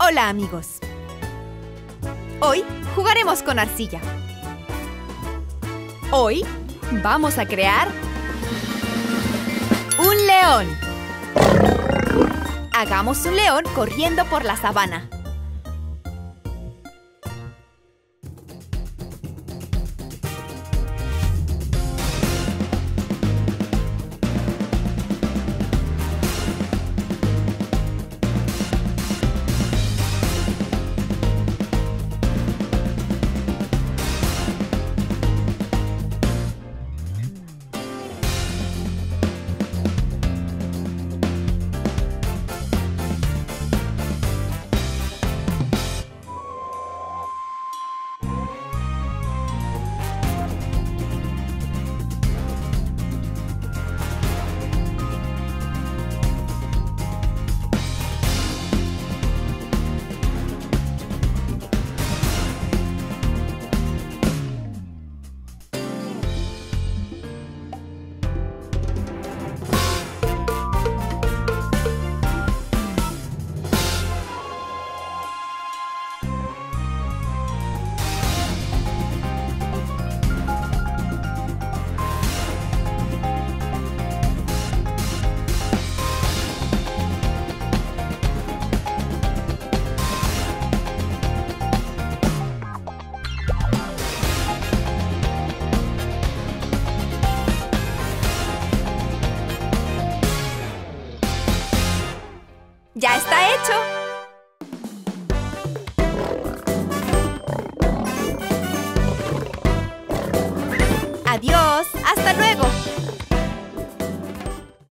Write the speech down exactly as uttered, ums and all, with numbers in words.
Hola, amigos. Hoy jugaremos con arcilla. Hoy vamos a crear un león. Hagamos un león corriendo por la sabana. ¡Ya está hecho! ¡Adiós! ¡Hasta luego!